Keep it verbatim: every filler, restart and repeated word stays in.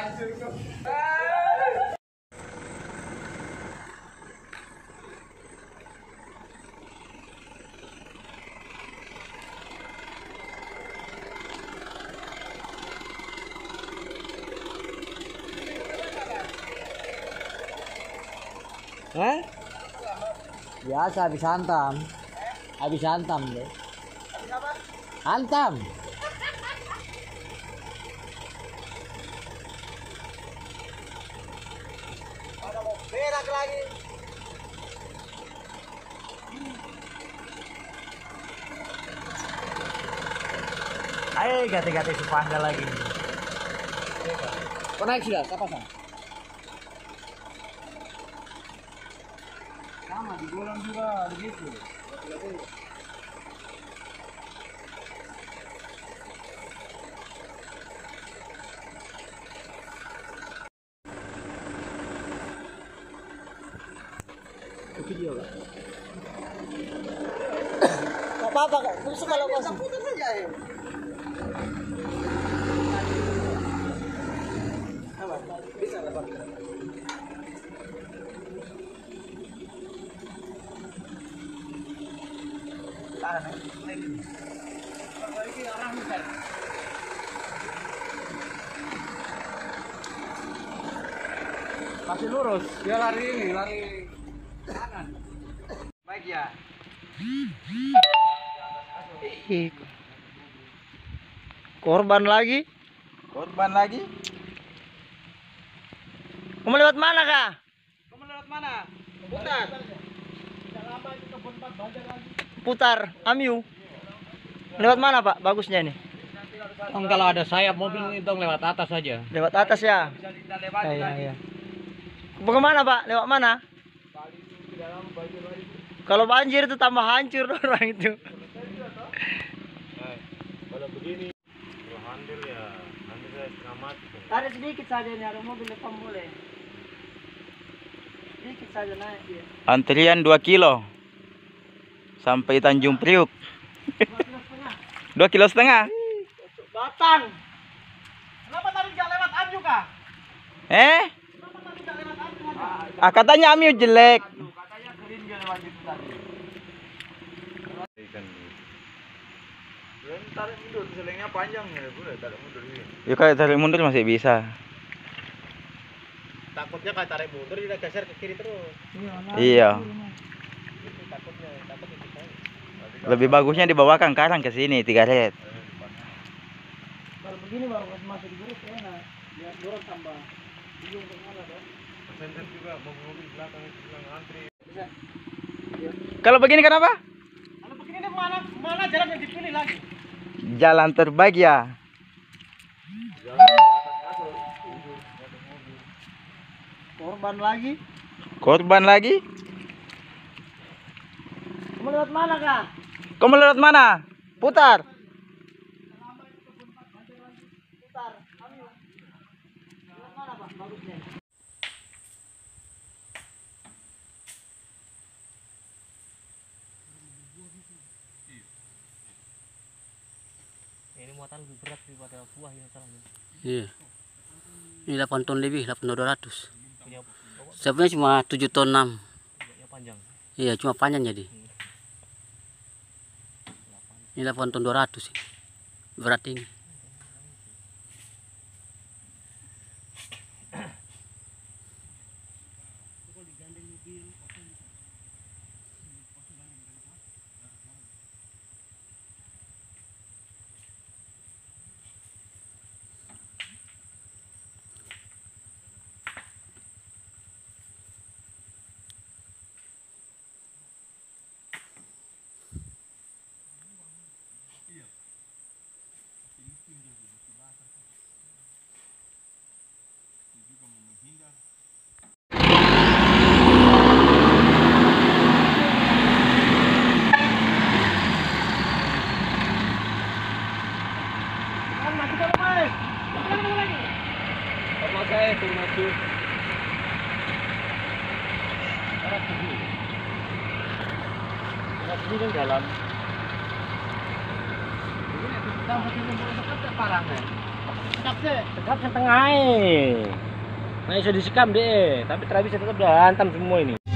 Hah? Biasa habis hantam. Habis hantam deh. Habis apa? Hantam. Ada mau berak lagi. Ayo ganti-ganti sepanggal lagi. Kau naik sudah? Kapan sang? Sama di golong juga begitu. Video lah. Gak apa-apa kok. Terus kalau kau putus saja ya. Bisa dapat. Tahan ya. Lagi arah misal. Masih lurus. Dia lari ini, lari kanan. Baik ya. korban lagi. Korban lagi. Kamu lewat mana kah? Kamu lewat mana? Putar. Putar. Amiu. Lewat mana Pak? Bagusnya ini. Oh, kalau ada sayap mobil ini dong lewat atas saja. Lewat atas ya. Bisa kita lewati Iya, lagi. iya. Bagaimana Pak? Lewat mana? Kalau banjir itu tambah hancur orang itu. Kalau begini, kalau handil ya, handil saya setengah mati. Tarik sedikit saja ini, ada mobil depan boleh. Sedikit saja naik dia. Antrian dua kilo sampai Tanjung Priuk. dua kilo setengah. Batang. Kenapa tadi nggak lewat Amyu kah? Eh? Kenapa tadi nggak lewat Amyu aja? Ah, katanya Amyu jelek. Katanya green dia lewat itu tadi. Tarik mundur, selengnya panjang ya, boleh tarik mundur ini. Ya kalau tarik mundur masih bisa. Takutnya kalau tarik mundur dia geser ke kiri terus. Iya. Itu takutnya, takut itu saya. Lebih bagusnya dibawakan karang ke sini tiga red. Kalau begini baru masuk di grup enak. Biar dorong tambah. Bingung kemana dong? Senter juga mobil belakang itu bilang antri. Bisa. Kalau begini kenapa? Kalau begini nih mana mana jalan yang dipilih lagi? Jalan terbaik ya. Korban lagi. Korban lagi. Kamu lewat mana kah? Kamu lewat mana? Putar. Putar. Amyu. Lewat mana Pak? Bagusnya. Ini muatan lebih berat daripada buah yang salah. Iya. Ini delapan ton lebih, delapan ton dua ratus. Punya Sebenarnya cuma tujuh ton enam. yang panjang. Iya, cuma panjang jadi. Ini delapan ton dua ratus. Berat ini. Ini kan jalan. Ini kita mesti parangnya. Tekap setengah. Nah iso disekam deh, tapi tidak bisa tetap udah hantam semua ini.